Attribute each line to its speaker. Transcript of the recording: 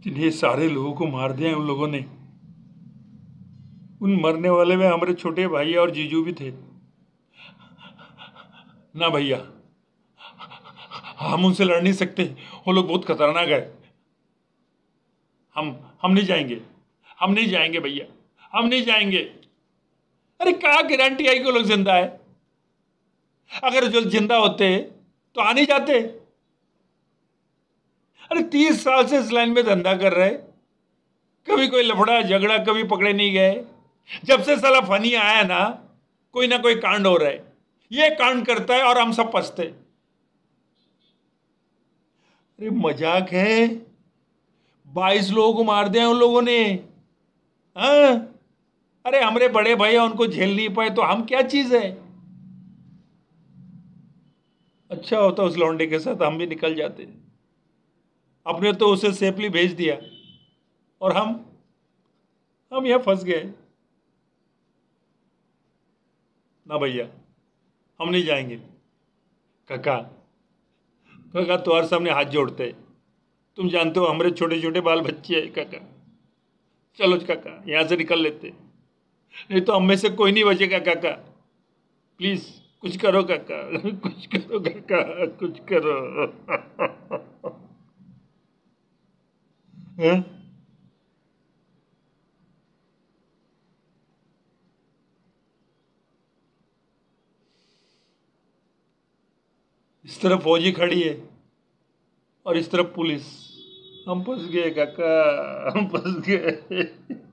Speaker 1: जिन्हें सारे लोगों को मार दिया उन लोगों ने। उन मरने वाले में हमारे छोटे भाई और जीजू भी थे। ना भैया, हम उनसे लड़ नहीं सकते, वो लोग बहुत खतरनाक है। हम नहीं जाएंगे, हम नहीं जाएंगे भैया, हम नहीं जाएंगे। अरे क्या गारंटी है कि वो लोग जिंदा है? अगर जो जिंदा होते तो आ नहीं जाते। अरे 30 साल से इस लाइन में धंधा कर रहे, कभी कोई लफड़ा झगड़ा कभी पकड़े नहीं गए। जब से साला फनी आया है ना कोई कांड हो रहा है। ये कांड करता है और हम सब पछते। अरे मजाक है, 22 लोगों को मार दिया उन लोगों ने। हाँ, अरे हमारे बड़े भैया उनको झेल नहीं पाए तो हम क्या चीज है। अच्छा होता उस लौंडे के साथ हम भी निकल जाते। अपने तो उसे सेफली भेज दिया और हम यहां फंस गए। ना भैया, हम नहीं जाएंगे। काका, काका तुम्हारे सामने हाथ जोड़ते, तुम जानते हो हमारे छोटे छोटे बाल बच्चे हैं काका। चलो काका यहां से निकल लेते, नहीं तो हम में से कोई नहीं बचेगा काका। प्लीज कुछ करो काका, कुछ करो काका, कुछ करो। हैं? इस तरफ फौजी खड़ी है और इस तरफ पुलिस। हम फंस गए काका, हम फंस गए।